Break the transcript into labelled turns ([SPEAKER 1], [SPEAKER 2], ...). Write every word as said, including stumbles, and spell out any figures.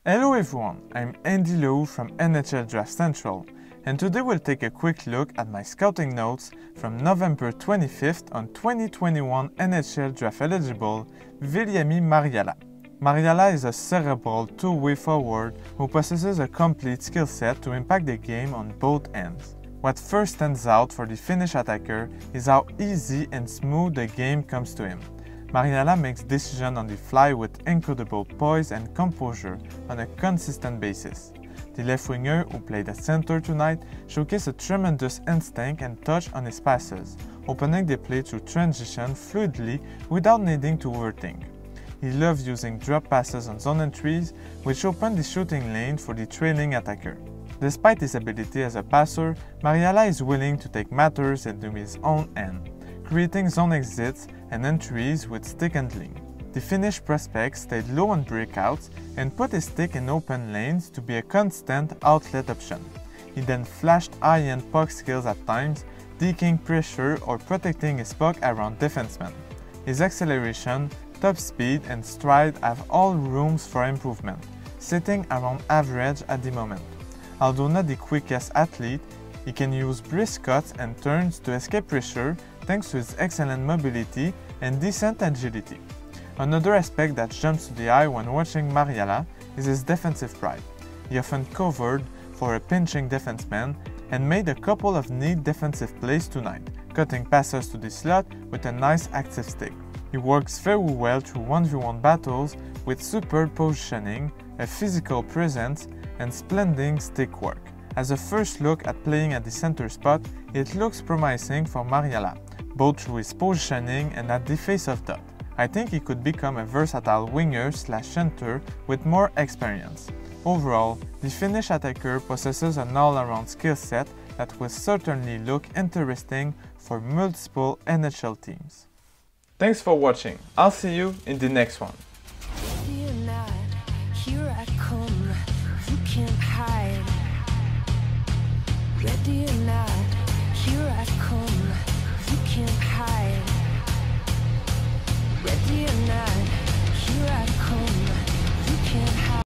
[SPEAKER 1] Hello everyone, I'm Andy Lowe from N H L Draft Central, and today we'll take a quick look at my scouting notes from November twenty-fifth on twenty twenty-one N H L Draft eligible Viljami Marjala. Marjala is a cerebral two-way forward who possesses a complete skill set to impact the game on both ends. What first stands out for the Finnish attacker is how easy and smooth the game comes to him. Marjala makes decisions on the fly with incredible poise and composure on a consistent basis. The left winger, who played at center tonight, showcased a tremendous instinct and touch on his passes, opening the play to transition fluidly without needing to overthink. He loves using drop passes on zone entries, which open the shooting lane for the trailing attacker. Despite his ability as a passer, Marjala is willing to take matters into his own hand, creating zone exits and entries with stick handling. The Finnish prospect stayed low on breakouts and put his stick in open lanes to be a constant outlet option. He then flashed high-end puck skills at times, deking pressure or protecting his puck around defensemen. His acceleration, top speed and stride have all rooms for improvement, sitting around average at the moment. Although not the quickest athlete, he can use brisk cuts and turns to escape pressure thanks to his excellent mobility and decent agility. Another aspect that jumps to the eye when watching Marjala is his defensive pride. He often covered for a pinching defenseman and made a couple of neat defensive plays tonight, cutting passes to the slot with a nice active stick. He works very well through one v one battles with superb positioning, a physical presence, and splendid stick work. As a first look at playing at the center spot, it looks promising for Marjala, both through his positioning and at the face-off dot. I think he could become a versatile winger slash center with more experience. Overall, the Finnish attacker possesses an all-around skill set that will certainly look interesting for multiple N H L teams. Thanks for watching. I'll see you in the next one.
[SPEAKER 2] Fear not, here I come, you can't hide. Ready or not, here I come.